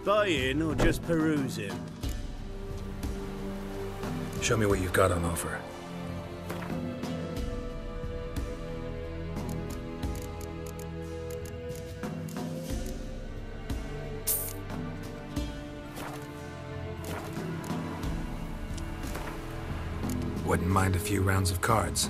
Buying or just perusing? Show me what you've got on offer. Wouldn't mind a few rounds of cards.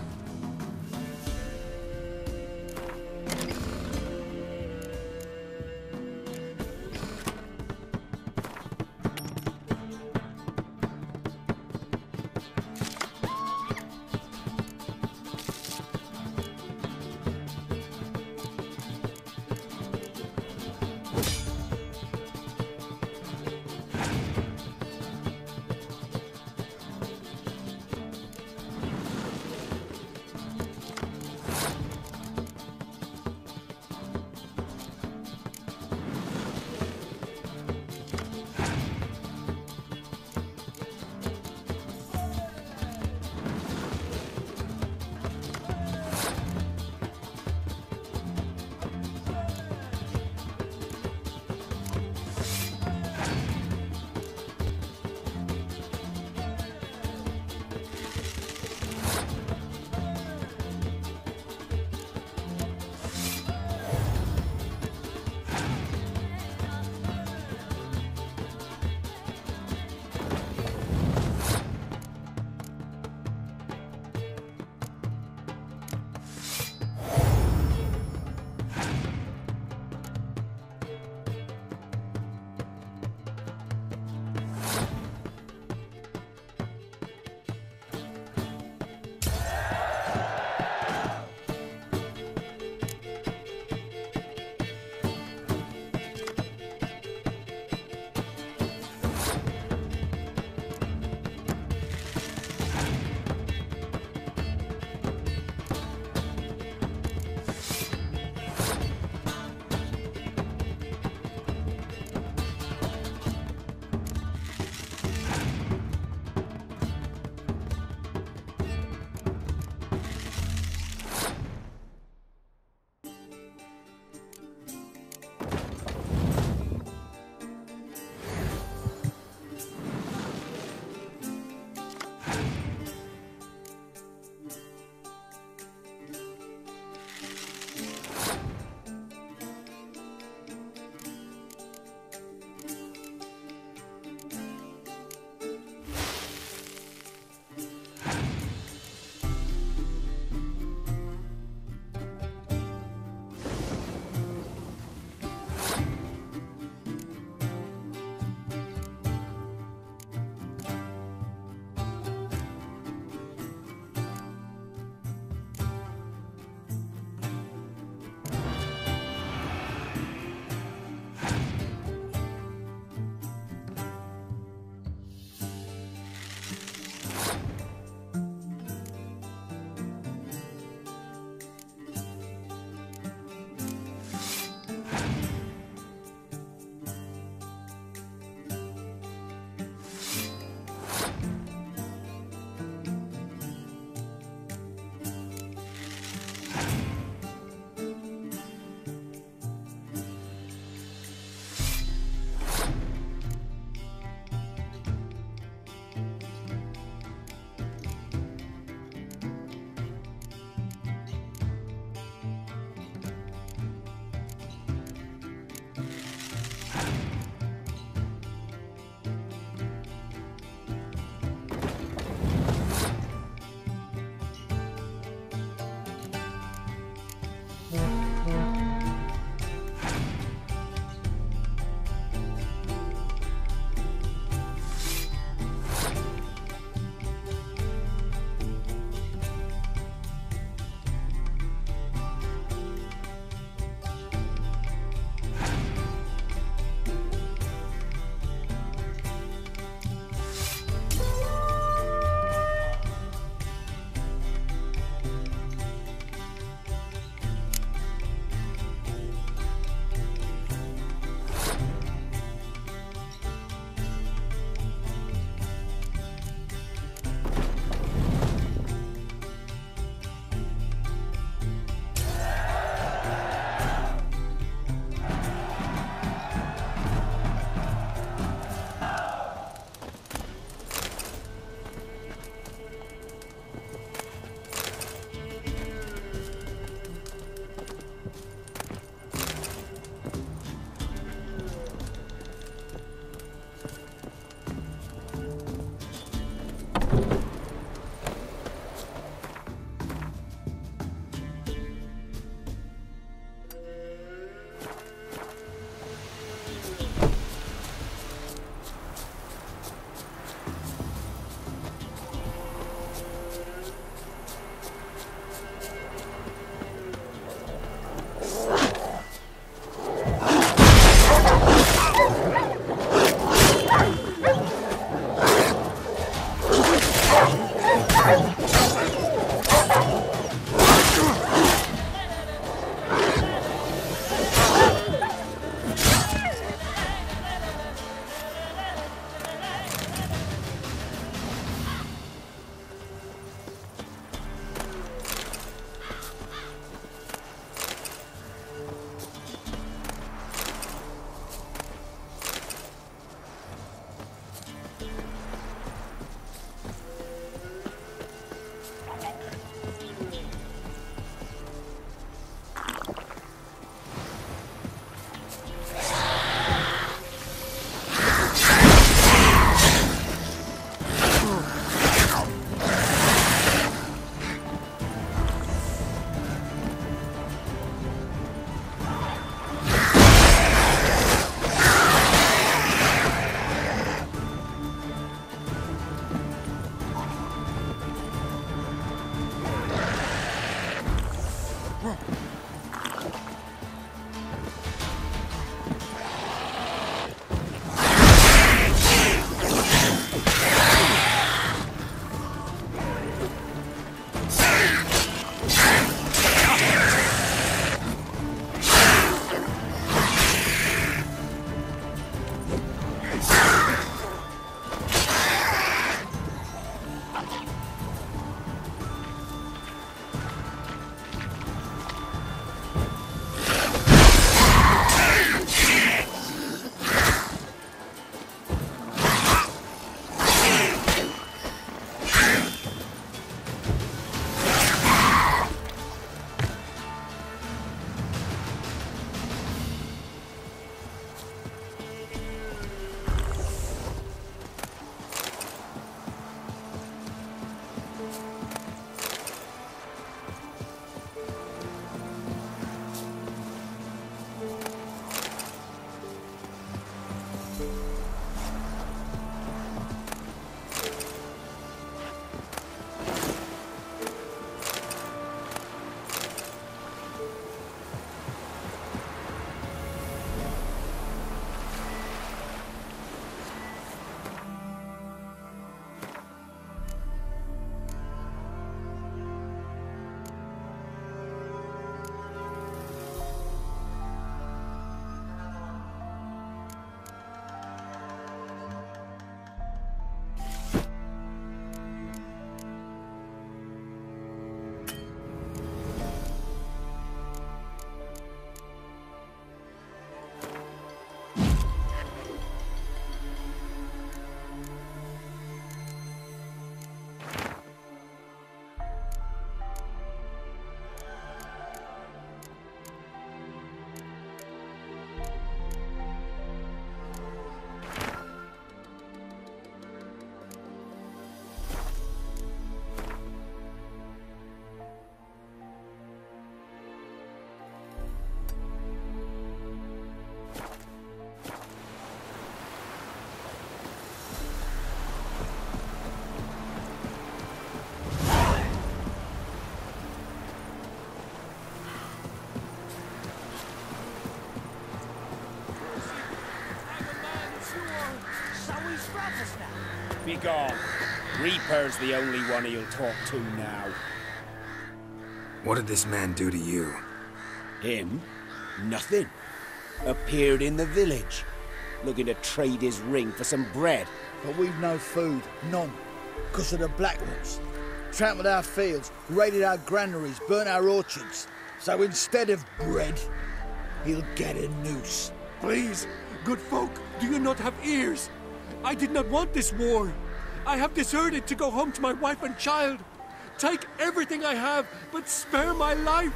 Begone. Reaper's the only one he'll talk to now. What did this man do to you? Him? Nothing. Appeared in the village, looking to trade his ring for some bread. But we've no food, none, because of the Black Ones. Trampled our fields, raided our granaries, burnt our orchards. So instead of bread, he'll get a noose. Please, good folk, do you not have ears? I did not want this war. I have deserted to go home to my wife and child. Take everything I have, but spare my life.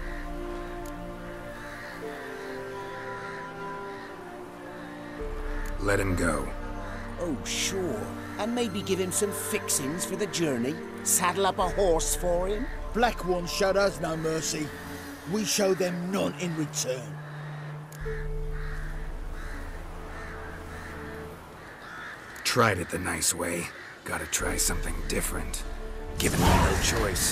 Let him go. Oh, sure. And maybe give him some fixings for the journey. Saddle up a horse for him. Black Ones showed us no mercy. We show them none in return. Tried it the nice way. Gotta try something different. Given me no choice.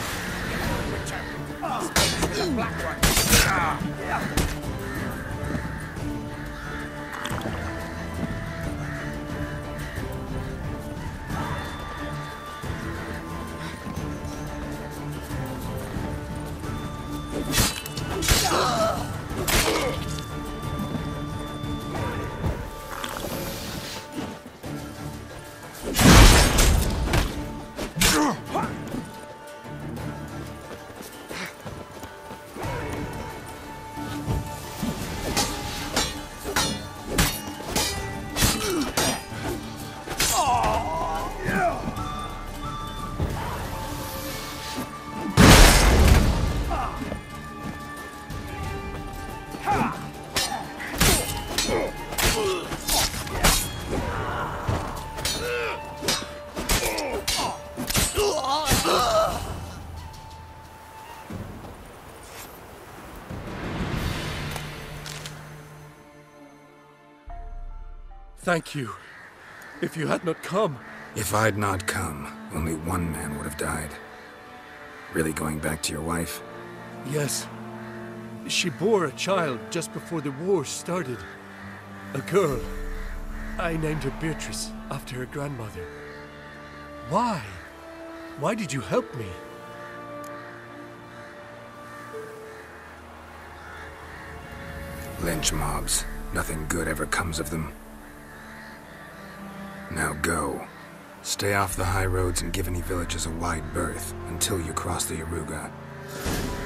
Thank you. If you had not come... If I'd not come, only one man would have died. Really going back to your wife? Yes. She bore a child just before the war started. A girl. I named her Beatrice, after her grandmother. Why? Why did you help me? Lynch mobs. Nothing good ever comes of them. Now go. Stay off the high roads and give any villages a wide berth until you cross the Yaruga.